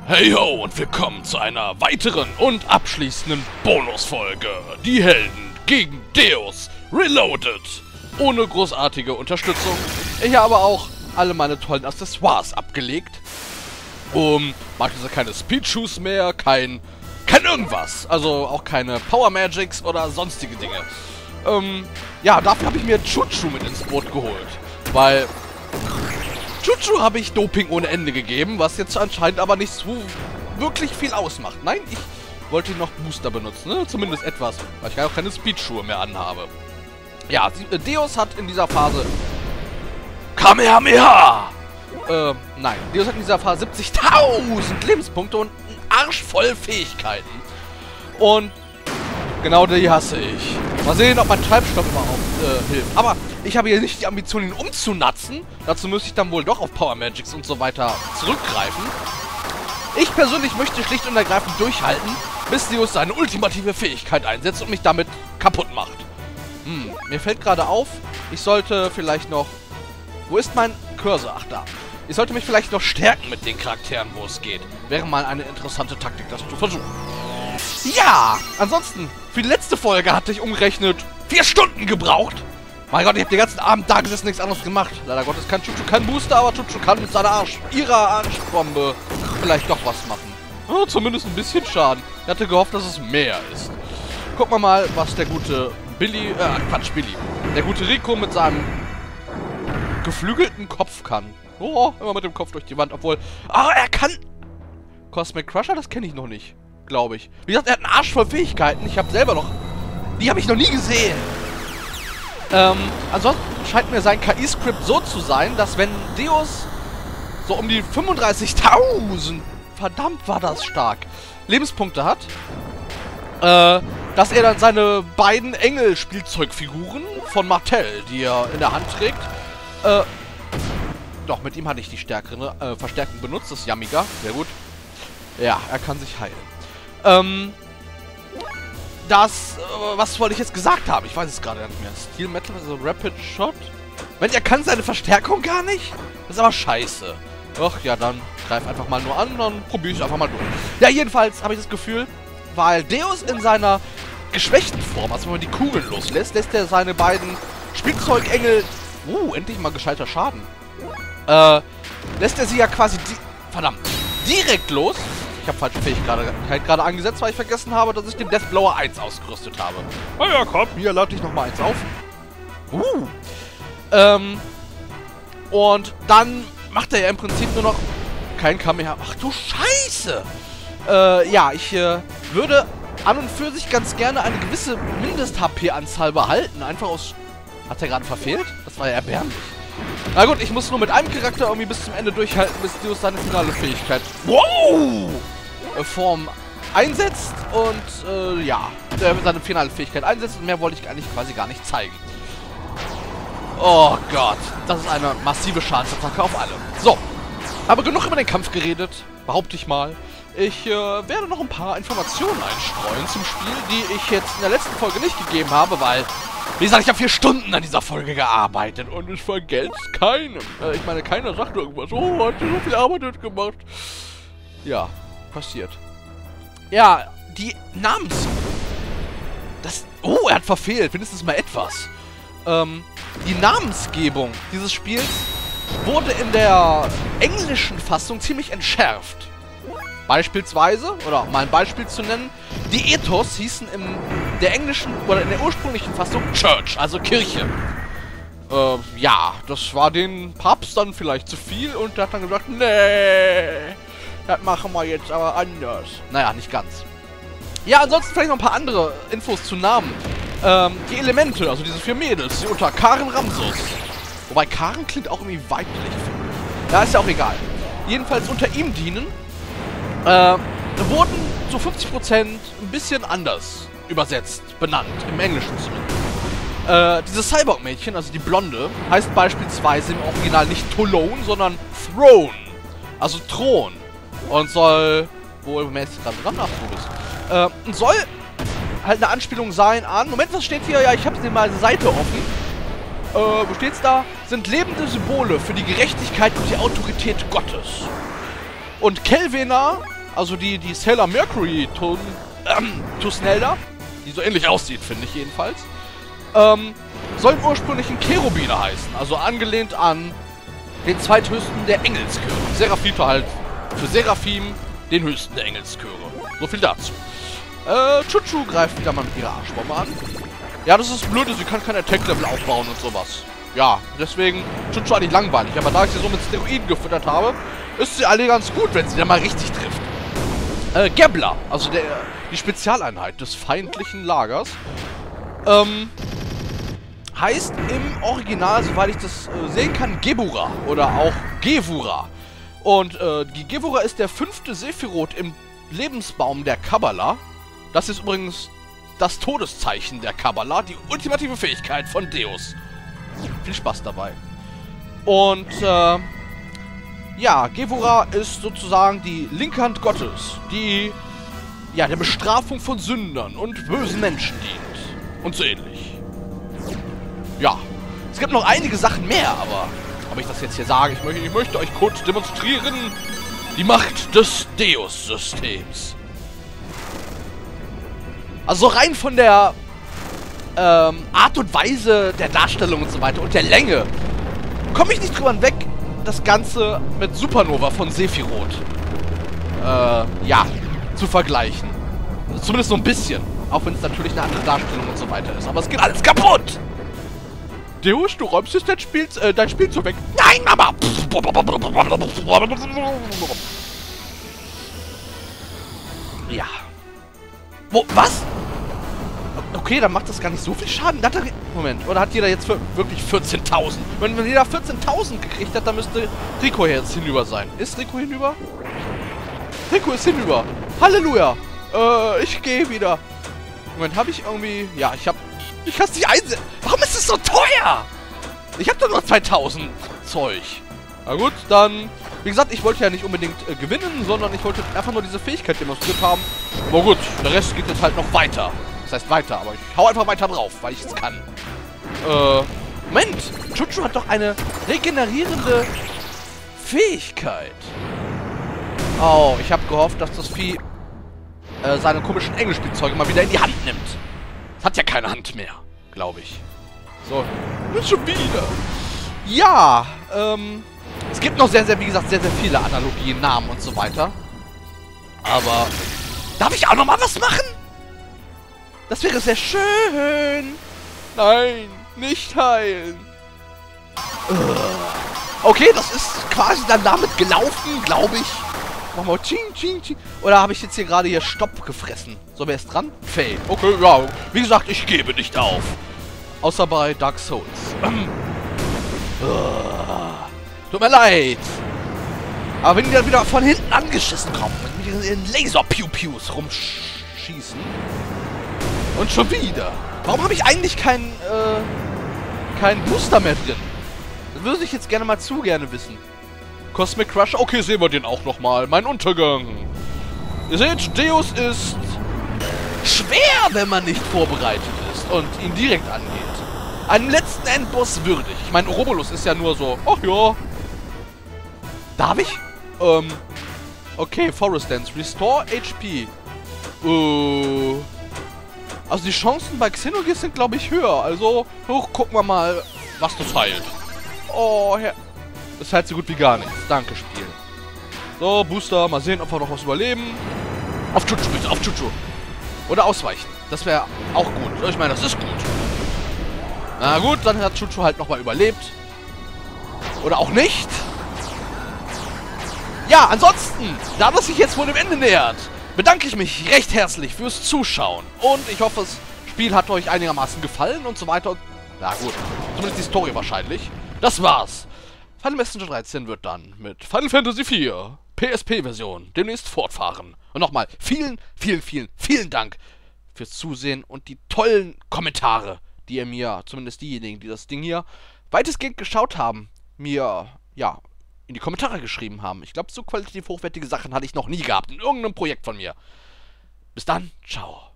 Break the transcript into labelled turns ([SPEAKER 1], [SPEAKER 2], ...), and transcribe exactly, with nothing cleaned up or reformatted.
[SPEAKER 1] Hey ho und willkommen zu einer weiteren und abschließenden Bonusfolge. Die Helden gegen Deus Reloaded. Ohne großartige Unterstützung. Ich habe auch alle meine tollen Accessoires abgelegt. Um, mag diese keine Speed Shoes mehr, kein, kein irgendwas. Also auch keine Power Magics oder sonstige Dinge. Ähm, ja, dafür habe ich mir Chuchu mit ins Boot geholt. Weil Chuchu habe ich Doping ohne Ende gegeben, was jetzt anscheinend aber nicht so wirklich viel ausmacht. Nein, ich wollte noch Booster benutzen, ne? Zumindest etwas, weil ich ja auch keine Speedschuhe mehr anhabe. Ja, äh, Deus hat in dieser Phase Kamehameha! Äh, nein, Deus hat in dieser Phase siebzigtausend Lebenspunkte und einen Arsch voll Fähigkeiten. Und genau die hasse ich. Mal sehen, ob mein Treibstoff überhaupt äh, hilft. Aber ich habe hier nicht die Ambition, ihn umzunatzen. Dazu müsste ich dann wohl doch auf Power Magics und so weiter zurückgreifen. Ich persönlich möchte schlicht und ergreifend durchhalten, bis Deus seine ultimative Fähigkeit einsetzt und mich damit kaputt macht. Hm, mir fällt gerade auf, ich sollte vielleicht noch... Wo ist mein Cursor? Ach, da. Ich sollte mich vielleicht noch stärken mit den Charakteren, wo es geht. Wäre mal eine interessante Taktik, das zu versuchen. Ja, ansonsten, für die letzte Folge hatte ich umgerechnet vier Stunden gebraucht. Mein Gott, ich habe den ganzen Abend da gesessen, nichts anderes gemacht. Leider Gottes kann Chuchu kein Booster, aber Chuchu kann mit seiner Arsch, ihrer Arschbombe vielleicht doch was machen. Oh, zumindest ein bisschen Schaden. Ich hatte gehofft, dass es mehr ist. Gucken wir mal, was der gute Billy, äh, Quatsch, Billy. Der gute Rico mit seinem geflügelten Kopf kann. Oh, immer mit dem Kopf durch die Wand, obwohl... Ah, er kann... Cosmic Crusher, das kenne ich noch nicht. Glaube ich. Wie gesagt, er hat einen Arsch voll Fähigkeiten. Ich habe selber noch... Die habe ich noch nie gesehen. Ähm, ansonsten scheint mir sein K I-Skript so zu sein, dass wenn Deus so um die fünfunddreißigtausend, verdammt war das stark, Lebenspunkte hat, äh, dass er dann seine beiden Engel-Spielzeugfiguren von Mattel, die er in der Hand trägt, äh, doch, mit ihm hatte ich die stärkere äh, Verstärkung benutzt, das ist Yamiga, sehr gut. Ja, er kann sich heilen. Ähm, das, äh, was wollte ich jetzt gesagt haben? Ich weiß es gerade nicht mehr. Steel Metal, also Rapid Shot? Wenn er kann seine Verstärkung gar nicht? Das ist aber scheiße. Doch, ja, dann greif einfach mal nur an, dann probiere ich es einfach mal durch. Ja, jedenfalls habe ich das Gefühl, weil Deus in seiner geschwächten Form, also wenn man die Kugeln loslässt, lässt er seine beiden Spielzeugengel, uh, endlich mal gescheiter Schaden, äh, lässt er sie ja quasi, di verdammt, direkt los. Ich habe falsche Fähigkeit gerade angesetzt, weil ich vergessen habe, dass ich den Deathblower eins ausgerüstet habe. Na ja, komm, hier lade ich nochmal eins auf. Uh. Ähm. Und dann macht er ja im Prinzip nur noch kein Kamehameha. Ach du Scheiße! Äh, ja, ich äh, würde an und für sich ganz gerne eine gewisse Mindest-H P-Anzahl behalten. Einfach aus... Hat er gerade verfehlt? Das war ja erbärmlich. Na gut, ich muss nur mit einem Charakter irgendwie bis zum Ende durchhalten, bis Deus seine finale Fähigkeit... Wow! Form einsetzt und äh, ja, äh, seine finale Fähigkeit einsetzt und mehr wollte ich eigentlich quasi gar nicht zeigen. Oh Gott, das ist eine massive Schadensattacke auf alle. So, aber genug über den Kampf geredet, behaupte ich mal. Ich äh, werde noch ein paar Informationen einstreuen zum Spiel, die ich jetzt in der letzten Folge nicht gegeben habe, weil, wie gesagt, ich habe vier Stunden an dieser Folge gearbeitet und ich vergelt's keinem. Äh, ich meine, keiner sagt irgendwas, oh, hat so viel Arbeit gemacht. Ja. Passiert. Ja, die Namens... Das... Oh, er hat verfehlt. Wenigstens mal etwas. Ähm, die Namensgebung dieses Spiels wurde in der englischen Fassung ziemlich entschärft. Beispielsweise, oder mal ein Beispiel zu nennen, die Ethos hießen in der englischen, oder in der ursprünglichen Fassung Church, also Kirche. Äh, ja, das war den Papst dann vielleicht zu viel und der hat dann gesagt, nee... Das machen wir jetzt aber anders. Naja, nicht ganz. Ja, ansonsten vielleicht noch ein paar andere Infos zu Namen. Ähm, die Elemente, also diese vier Mädels, die unter Karen Ramsus. Wobei Karen klingt auch irgendwie weiblich, finde ich. Ja, ist ja auch egal. Jedenfalls unter ihm dienen, äh, wurden zu fünfzig Prozent ein bisschen anders übersetzt, benannt. Im Englischen zumindest. Äh, dieses Cyborg-Mädchen, also die Blonde, heißt beispielsweise im Original nicht Tolone, sondern Throne. Also Thron. Und soll... Wo ist jetzt gerade dran? Ach, du bist. Äh, und soll halt eine Anspielung sein an... Moment, was steht hier? Ja, ich habe mal eine Seite offen. Äh, wo steht's da? Sind lebende Symbole für die Gerechtigkeit und die Autorität Gottes. Und Kelvina also die, die Sailor Mercury Tun, ähm, Tusnelda, die so ähnlich aussieht, finde ich jedenfalls, ähm, sollen ursprünglich ein Cherubine heißen, also angelehnt an den zweithöchsten der Engelschöre. Seraphita halt für Seraphim den höchsten der Engelschöre. So viel dazu. Äh, Chuchu greift wieder mal mit ihrer Arschbombe an. Ja, das ist blöd, sie kann kein Attack-Level aufbauen und sowas. Ja, deswegen Chuchu eigentlich langweilig. Aber da ich sie so mit Steroiden gefüttert habe, ist sie alle ganz gut, wenn sie dann mal richtig trifft. Äh, Gebler, also der, die Spezialeinheit des feindlichen Lagers, ähm, heißt im Original, soweit ich das äh, sehen kann, Gebura oder auch Gewura. Und äh, die Gewura ist der fünfte Sephiroth im Lebensbaum der Kabbalah. Das ist übrigens das Todeszeichen der Kabbalah, die ultimative Fähigkeit von Deus. Viel Spaß dabei. Und äh, ja, Gewura ist sozusagen die linke Hand Gottes, die ja der Bestrafung von Sündern und bösen Menschen dient. Und so ähnlich. Ja, es gibt noch einige Sachen mehr, aber ob ich das jetzt hier sage, ich möchte, ich möchte euch kurz demonstrieren die Macht des Deus-Systems. Also rein von der ähm, Art und Weise der Darstellung und so weiter und der Länge komme ich nicht drüber hinweg, das Ganze mit Supernova von Sephiroth äh, ja, zu vergleichen. Also zumindest so ein bisschen. Auch wenn es natürlich eine andere Darstellung und so weiter ist. Aber es geht alles kaputt! Deus, du räumst jetzt dein, Spiel, äh, dein Spielzeug weg. Nein, Mama! Ja. Wo, was? Okay, dann macht das gar nicht so viel Schaden. Hat er, Moment, oder hat jeder jetzt für wirklich vierzehntausend? Wenn, wenn jeder vierzehntausend gekriegt hat, dann müsste Rico jetzt hinüber sein. Ist Rico hinüber? Rico ist hinüber. Halleluja. Äh, ich gehe wieder. Moment, habe ich irgendwie... Ja, ich habe... Ich kann es nicht einsehen. Warum ist es so teuer? Ich habe doch nur zweitausend Zeug. Na gut, dann... Wie gesagt, ich wollte ja nicht unbedingt äh, gewinnen, sondern ich wollte einfach nur diese Fähigkeit demonstriert haben. Aber gut, der Rest geht jetzt halt noch weiter. Das heißt weiter, aber ich hau einfach weiter drauf, weil ich es kann. Äh, Moment. Chuchu hat doch eine regenerierende Fähigkeit. Oh, ich habe gehofft, dass das Vieh äh, seine komischen Engelspielzeuge mal wieder in die Hand nimmt. Es hat ja keine Hand mehr, glaube ich. So, ist schon wieder. Ja, ähm... es gibt noch sehr, sehr, wie gesagt, sehr, sehr viele Analogien, Namen und so weiter. Aber... Darf ich auch noch mal was machen? Das wäre sehr schön. Nein, nicht heilen. Okay, das ist quasi dann damit gelaufen, glaube ich. Machen wir ching, ching, ching. Oder habe ich jetzt hier gerade hier Stopp gefressen? So, wer ist dran? Faye. Okay, ja. Wie gesagt, ich gebe nicht auf. Außer bei Dark Souls. Tut mir leid. Aber wenn die dann wieder von hinten angeschissen kommen und mit ihren Laser-Pew-Pews rumschießen. Und schon wieder. Warum habe ich eigentlich keinen, äh, keinen Booster mehr drin? Das würde ich jetzt gerne mal zu gerne wissen. Cosmic Crush. Okay, sehen wir den auch nochmal. Mein Untergang. Ihr seht, Deus ist schwer, wenn man nicht vorbereitet ist und ihn direkt angeht. Einen letzten Endboss würdig. Ich meine, Ouroboros ist ja nur so, ach ja. Darf ich? Ähm, okay, Forest Dance. Restore H P. Äh, also die Chancen bei Xenogears sind, glaube ich, höher. Also, hoch, gucken wir mal, was das heilt. Oh, Herr. Das heilt so gut wie gar nichts. Danke, Spiel. So, Booster. Mal sehen, ob wir noch was überleben. Auf Chuchu, bitte. Auf Chuchu. Oder ausweichen. Das wäre auch gut. Ich meine, das ist gut. Na gut, dann hat Chuchu halt nochmal überlebt. Oder auch nicht. Ja, ansonsten, da das sich jetzt wohl dem Ende nähert, bedanke ich mich recht herzlich fürs Zuschauen. Und ich hoffe, das Spiel hat euch einigermaßen gefallen und so weiter. Na gut, zumindest die Story wahrscheinlich. Das war's. Final Messenger dreizehn wird dann mit Final Fantasy vier P S P-Version demnächst fortfahren. Und nochmal vielen, vielen, vielen, vielen Dank fürs Zusehen und die tollen Kommentare, die ihr mir, zumindest diejenigen, die das Ding hier weitestgehend geschaut haben, mir, ja, in die Kommentare geschrieben haben. Ich glaube, so qualitativ hochwertige Sachen hatte ich noch nie gehabt in irgendeinem Projekt von mir. Bis dann, ciao.